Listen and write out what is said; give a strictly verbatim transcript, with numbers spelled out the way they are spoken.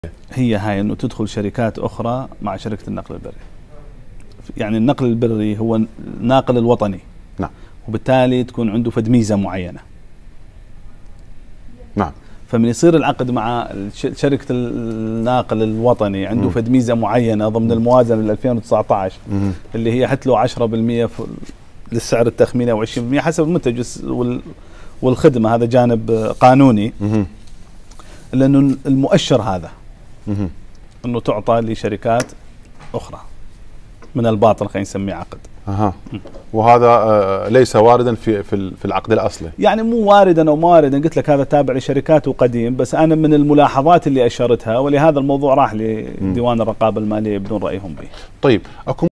هي هاي انه تدخل شركات اخرى مع شركه النقل البري. يعني النقل البري هو الناقل الوطني. نعم. وبالتالي تكون عنده فد ميزه معينه. نعم. فمن يصير العقد مع شركه الناقل الوطني عنده فد ميزه معينه ضمن الموازنه ل ألفين وتسعة عشر مم. اللي هي حتى له عشرة بالمئة للسعر التخميني او عشرين بالمئة حسب المنتج والخدمه، هذا جانب قانوني. مم. لانه المؤشر هذا مم. انه تعطى لشركات اخرى من الباطن، خلينا نسميه عقد. اها. وهذا آه ليس واردا في في في العقد الاصلي. يعني مو واردا او ما واردا، قلت لك هذا تابع لشركات وقديم، بس انا من الملاحظات اللي اشرتها ولهذا الموضوع راح لديوان الرقابه الماليه بدون رايهم به. طيب اكو